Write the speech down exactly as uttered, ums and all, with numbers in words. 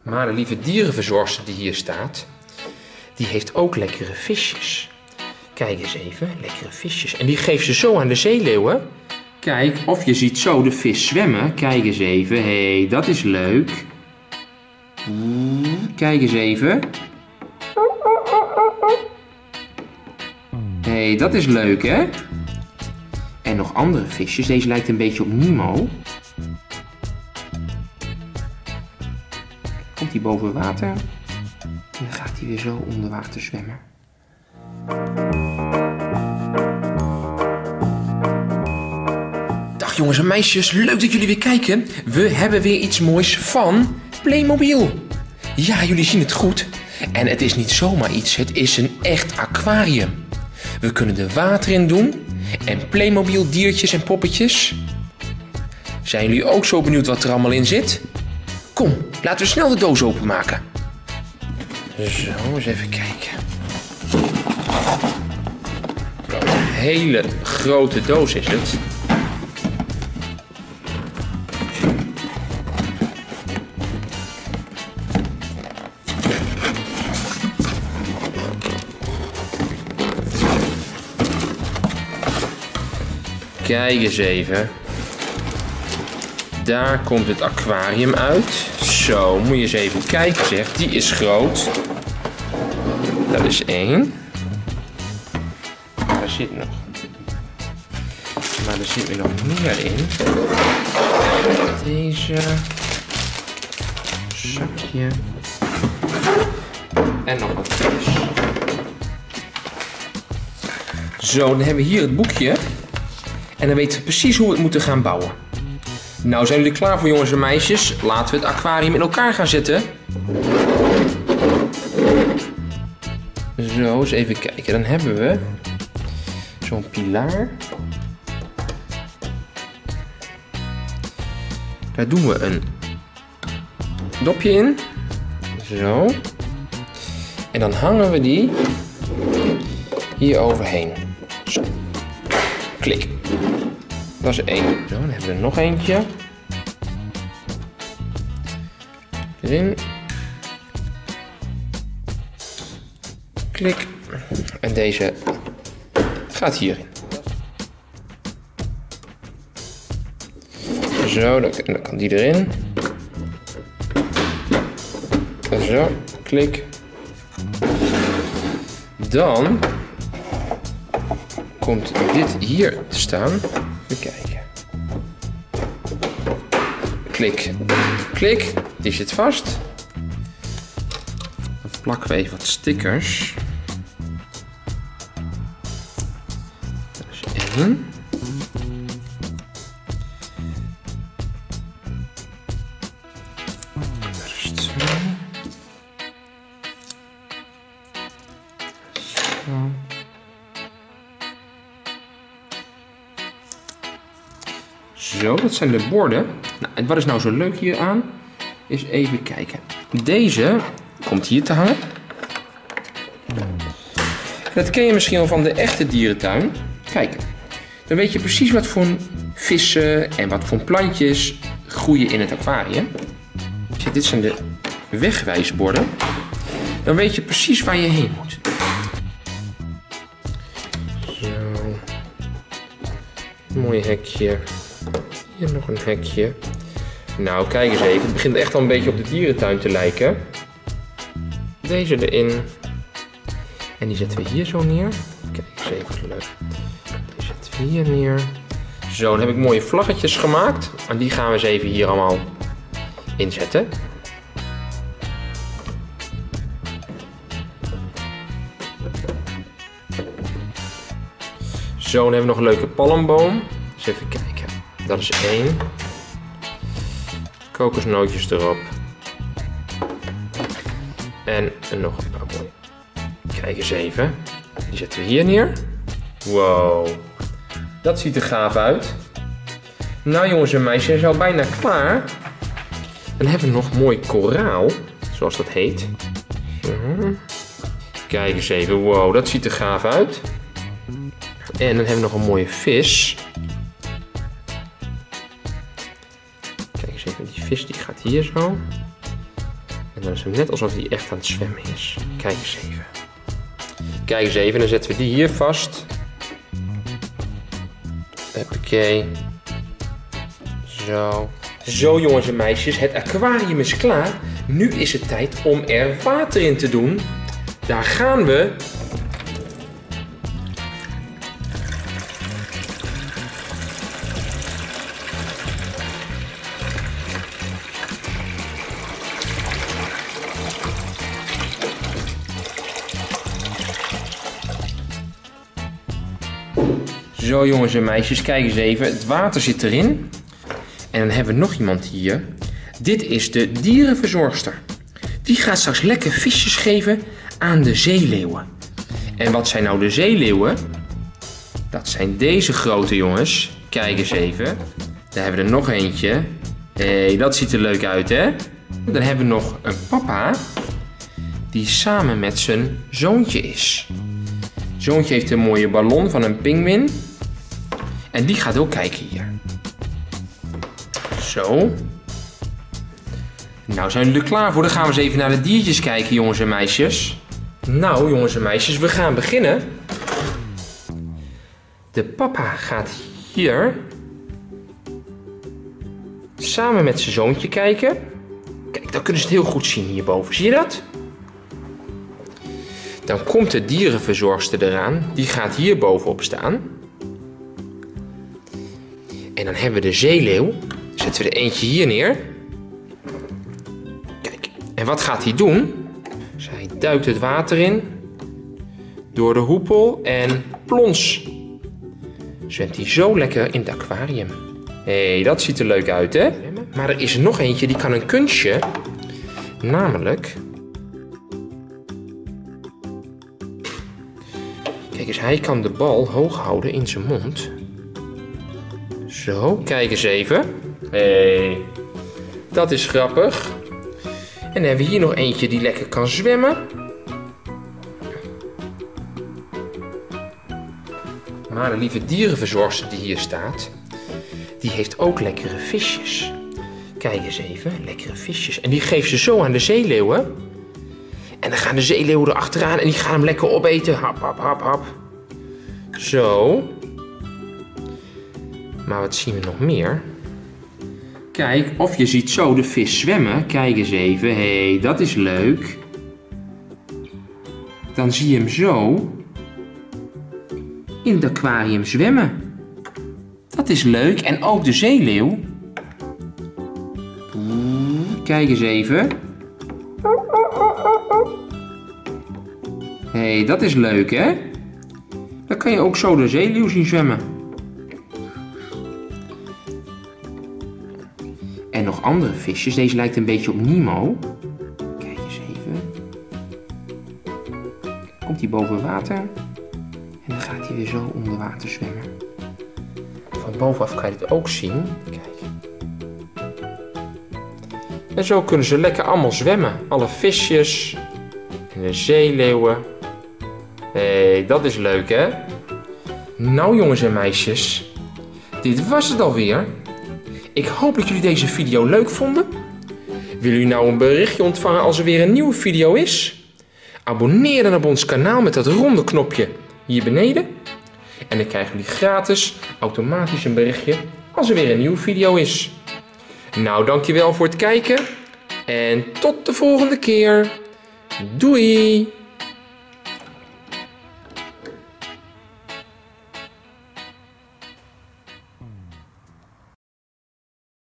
Maar de lieve dierenverzorgster die hier staat, die heeft ook lekkere visjes. Kijk eens even, lekkere visjes. En die geeft ze zo aan de zeeleeuwen. Kijk, of je ziet zo de vis zwemmen. Kijk eens even. Hé, hey, dat is leuk. Oeh, kijk eens even. Hé, hey, dat is leuk, hè? En nog andere visjes. Deze lijkt een beetje op Nemo. Komt hij boven water. En dan gaat hij weer zo onder water zwemmen. Dag jongens en meisjes, leuk dat jullie weer kijken. We hebben weer iets moois van Playmobil. Ja, jullie zien het goed. En het is niet zomaar iets, het is een echt aquarium. We kunnen er water in doen en Playmobil diertjes en poppetjes. Zijn jullie ook zo benieuwd wat er allemaal in zit? Kom, laten we snel de doos openmaken. Zo, eens even kijken. Een hele grote doos is het. Kijk eens even. Daar komt het aquarium uit. Zo, moet je eens even kijken zeg. Die is groot. Dat is één. Daar zit nog. Maar er zit er nog meer in. Deze. Zakje. En nog wat vis. Zo, dan hebben we hier het boekje. En dan weten we precies hoe we het moeten gaan bouwen. Nou, zijn jullie klaar voor jongens en meisjes? Laten we het aquarium in elkaar gaan zetten. Zo, eens even kijken. Dan hebben we zo'n pilaar. Daar doen we een dopje in. Zo. En dan hangen we die hier overheen. Zo. Klik. Dat is één. Zo, dan hebben we er nog eentje. Erin. Klik. En deze gaat hierin. Zo, dan, dan kan die erin. Zo, klik. Dan komt dit hier te staan. Even kijken. Klik. Klik. Die zit vast. Dan plakken we even wat stickers. Dat is één. Dat is twee. Zo. Zo, dat zijn de borden. Nou, en wat is nou zo leuk hieraan? Is even kijken. Deze komt hier te hangen. Dat ken je misschien al van de echte dierentuin. Kijk, dan weet je precies wat voor vissen en wat voor plantjes groeien in het aquarium. Kijk, dit zijn de wegwijsborden. Dan weet je precies waar je heen moet. Zo. Mooi hekje. Hier nog een hekje. Nou, kijk eens even. Het begint echt al een beetje op de dierentuin te lijken. Deze erin. En die zetten we hier zo neer. Kijk eens even leuk. Die zetten we hier neer. Zo, dan heb ik mooie vlaggetjes gemaakt. En die gaan we eens even hier allemaal inzetten. Zo, dan hebben we nog een leuke palmboom. Dus even kijken. Dat is één. Kokosnootjes erop. En nog een paar mooie. Kijk eens even. Die zetten we hier neer. Wow. Dat ziet er gaaf uit. Nou jongens en meisjes, zijn al bijna klaar. Dan hebben we nog mooi koraal. Zoals dat heet. Zo. Kijk eens even. Wow, dat ziet er gaaf uit. En dan hebben we nog een mooie vis. Kijk eens even, die vis die gaat hier zo. En dan is het net alsof hij echt aan het zwemmen is. Kijk eens even. Kijk eens even, dan zetten we die hier vast. Oké. Zo. Zo jongens en meisjes, het aquarium is klaar. Nu is het tijd om er water in te doen. Daar gaan we. Zo jongens en meisjes, kijk eens even. Het water zit erin. En dan hebben we nog iemand hier. Dit is de dierenverzorgster. Die gaat straks lekker visjes geven aan de zeeleeuwen. En wat zijn nou de zeeleeuwen? Dat zijn deze grote jongens. Kijk eens even. Daar hebben we er nog eentje. Hé, hey, dat ziet er leuk uit, hè? Dan hebben we nog een papa. Die samen met zijn zoontje is. Zoontje heeft een mooie ballon van een pinguïn. En die gaat ook kijken hier. Zo. Nou, zijn jullie er klaar voor? Dan gaan we eens even naar de diertjes kijken, jongens en meisjes. Nou, jongens en meisjes, we gaan beginnen. De papa gaat hier samen met zijn zoontje kijken. Kijk, dan kunnen ze het heel goed zien hierboven. Zie je dat? Dan komt de dierenverzorgster eraan. Die gaat hier bovenop staan. En dan hebben we de zeeleeuw. Zetten we er eentje hier neer. Kijk, en wat gaat hij doen? Dus hij duikt het water in. Door de hoepel en plons. Zwemt hij zo lekker in het aquarium. Hé, hey, dat ziet er leuk uit, hè? Maar er is er nog eentje, die kan een kunstje. Namelijk... Kijk eens, hij kan de bal hoog houden in zijn mond. Zo, kijk eens even. Hé, hey, dat is grappig. En dan hebben we hier nog eentje die lekker kan zwemmen. Maar de lieve dierenverzorgster die hier staat, die heeft ook lekkere visjes. Kijk eens even, lekkere visjes. En die geeft ze zo aan de zeeleeuwen. En dan gaan de zeeleeuwen er achteraan en die gaan hem lekker opeten. Hap, hap, hap, hap. Zo. Maar wat zien we nog meer? Kijk, of je ziet zo de vis zwemmen. Kijk eens even. Hé, hey, dat is leuk. Dan zie je hem zo in het aquarium zwemmen. Dat is leuk. En ook de zeeleeuw. Kijk eens even. Hé, hey, dat is leuk, hè? Dan kan je ook zo de zeeleeuw zien zwemmen. En nog andere visjes. Deze lijkt een beetje op Nemo. Kijk eens even. Komt hij boven water. En dan gaat hij weer zo onder water zwemmen. Van bovenaf kan je het ook zien. Kijk. En zo kunnen ze lekker allemaal zwemmen. Alle visjes. En de zeeleeuwen. Hé, hey, dat is leuk, hè? Nou, jongens en meisjes. Dit was het alweer. Ik hoop dat jullie deze video leuk vonden. Willen jullie nou een berichtje ontvangen als er weer een nieuwe video is? Abonneer dan op ons kanaal met dat ronde knopje hier beneden. En dan krijgen jullie gratis automatisch een berichtje als er weer een nieuwe video is. Nou, dankjewel voor het kijken. En tot de volgende keer. Doei!